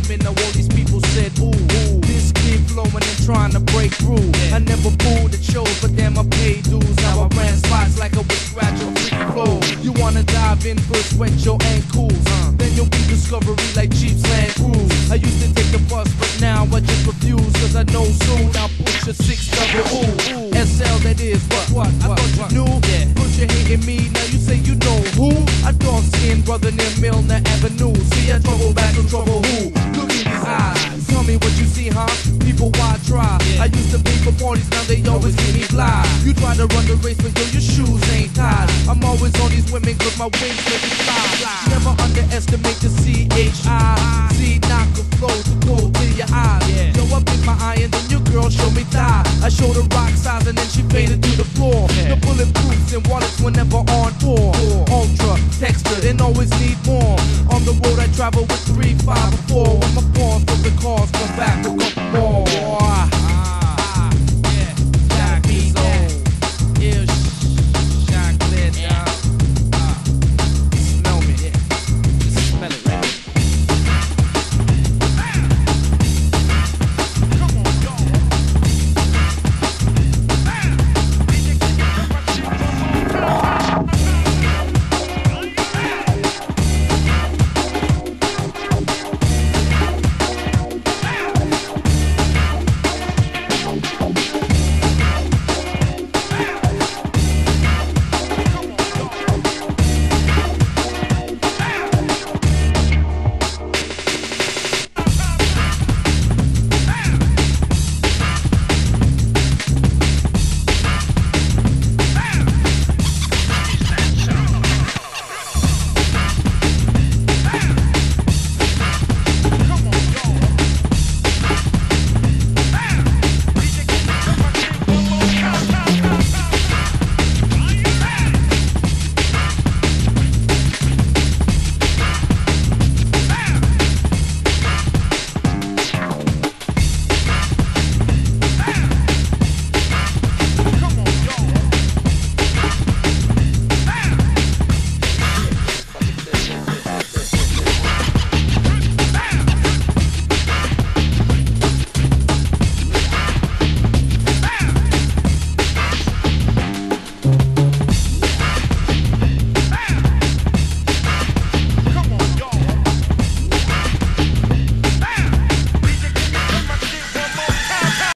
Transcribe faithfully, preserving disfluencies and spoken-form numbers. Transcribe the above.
women, now all these people said, ooh, ooh. This kid flowing and trying to break through. I never fooled at shows, but damn, I paid dues. Now I ran spots like I was scratch or freaky flow. You wanna dive in first, wet your ankles. Uh, then you'll be discovery like Jeep's Land Cruise. I used to take the bus, but now I just refuse. Cause I know soon I'll push a six double ooh. S L that is, what, what, I what, thought you knew. Yeah. Put your hating me, now you say you know who? A dark skinned brother near Milner Avenue. See I trouble back to trouble who? Look in these eyes, tell me what you see, huh? People, why try? Yeah. I used to be for parties, now they always give me fly. You try to run the race, but yo, your shoes ain't tied. I'm always on these women, cause my wings make me fly. Never underestimate the C H I. See, knock a flow to go to your eyes. Yeah. Yo, I pick my eye and then your girl show me thigh. I show the rock size and then she faded to the floor. Yeah. The bulletproofs and wallets were never on tour. Ultra, texture, and always need more. On the road I travel with three, five, or four. When my paws from the cars come back.